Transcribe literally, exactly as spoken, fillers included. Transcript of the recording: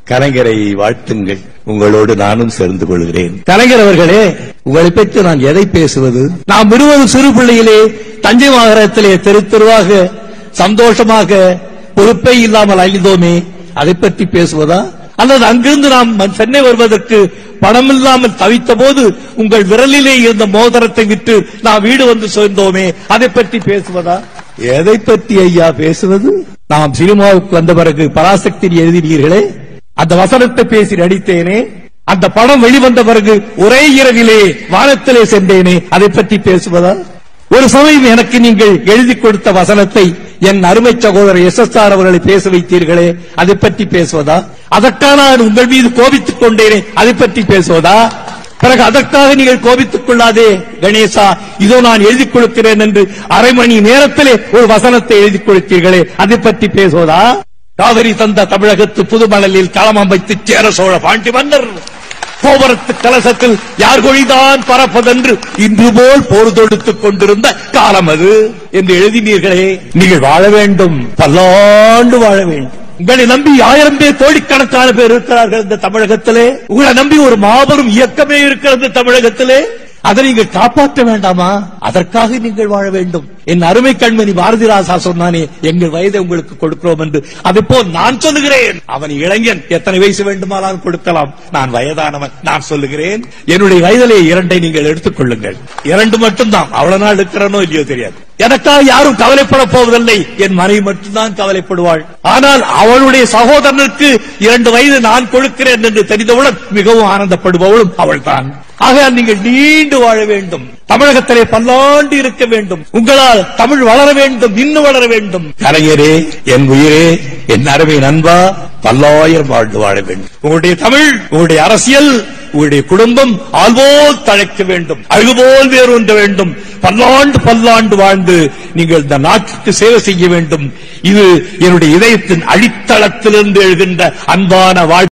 கலைஞரை வாழ்த்துங்கள். உங்களோடு நானும் சேர்ந்து கொள்கிறேன். கலைஞர் அவர்களே, உங்களை பற்றி நான் எதை பேசுவது? நாம் இருவரும் சிறு பிள்ளையிலே தஞ்சை மாநகரத்திலே தெரு தெருவாக சந்தோஷமாக பொறுப்பே இல்லாமல் அழிந்தோமே, அதை பற்றி பேசுவதா? அல்லது அங்கிருந்து நாம் சென்னை வருவதற்கு பணம் இல்லாமல் தவித்த போது உங்கள் விரலிலே இருந்த மோதிரத்தை விட்டு நாம் வீடு வந்து சேர்ந்தோமே, அதை பற்றி பேசுவதா? எதை பற்றி ஐயா பேசுவது? நாம் சினிமாவுக்கு வந்த பிறகு பராசக்தி எழுதினீர்களே, அந்த வசனத்தை பேசி நடித்தேனே, அந்த படம் வெளிவந்த பிறகு ஒரே இரவிலே வானத்திலே சென்றேனே, அதை பற்றி பேசுவதா? ஒரு சமயம் எனக்கு நீங்கள் எழுதி கொடுத்த வசனத்தை என் அருமை சகோதரர் எஸ் எஸ் ஆர் அவர்களை பேச வைத்தீர்களே, அதை பற்றி பேசுவதா? அதற்காக நான் உங்கள் மீது கோபித்துக் கொண்டேனே, அதை பற்றி பேசுவதா? பிறகு அதற்காக நீங்கள் கோபித்துக் கொள்ளாதே கணேசா, இதோ நான் எழுதி கொடுக்கிறேன் என்று அரை மணி நேரத்திலே ஒரு வசனத்தை எழுதி கொடுத்தீர்களே, அதை பற்றி பேசுவதா? காவிரி தந்த தமிழகத்து புதுமணலில் களம் அமைத்து சேர சோழ பாண்டி மன்னர் கோபுரத்து கலசத்தில் யார் கொழிதான் பறப்பதென்று இன்று போல் போர் தொடுத்துக் கொண்டிருந்த காலம் அது என்று எழுதினீர்களே. நீங்கள் வாழ வேண்டும், பல்லாண்டு வாழ வேண்டும். உங்களை நம்பி ஆயிரம் பேர், கோடிக்கணக்கான பேர் இருக்கிறார்கள் இந்த தமிழகத்திலே. உங்களை நம்பி ஒரு மாபெரும் இயக்கமே இருக்கிறது தமிழகத்திலே. அதை நீங்கள் காப்பாற்ற வேண்டாமா? அதற்காக நீங்கள் வாழ வேண்டும். என் அருமை கண்மணி பாரதிராசா சொன்னானே, எங்கள் வயதை உங்களுக்கு கொடுக்கிறோம் என்று. அதை போல் நான் சொல்லுகிறேன், அவன் இளைஞன், எத்தனை வயசு வேண்டுமானாலும் கொடுக்கலாம். நான் வயதானவன், நான் சொல்லுகிறேன், என்னுடைய வயதிலே இரண்டை நீங்கள் எடுத்துக் கொள்ளுங்கள். இரண்டு மட்டும்தான், அவ்வளவு நாள் இருக்கிறனோ இல்லையோ தெரியாது. எனக்காக யாரும் கவலைப்பட போவதில்லை, என் மனைவி மட்டும்தான் கவலைப்படுவாள். ஆனால் அவளுடைய சகோதரனுக்கு இரண்டு வயது நான் கொடுக்கிறேன் என்று தெரிந்தவுடன் மிகவும் ஆனந்தப்படுபவளும் அவள் தான். ஆக நீங்கள் நீண்டு வாழ வேண்டும், தமிழகத்திலே பல்லாண்டு இருக்க வேண்டும், உங்களால் தமிழ் வளர வேண்டும், இன்னும் வளர வேண்டும். கலைஞரே, என் உயிரே, என் அருமை நண்பா, பல்லாயிரம் வாழ்ந்து வாழ வேண்டும். உங்களுடைய தமிழ், உங்களுடைய அரசியல், உங்களுடைய குடும்பம் ஆள்போல் தழைக்க வேண்டும், அழுபோல் வேறொன்ற வேண்டும். பல்லாண்டு பல்லாண்டு வாழ்ந்து நீங்கள் இந்த நாட்டுக்கு சேவை செய்ய வேண்டும். இது என்னுடைய இதயத்தின் அடித்தளத்திலிருந்து எழுகின்ற அன்பான வாழ்க்கை.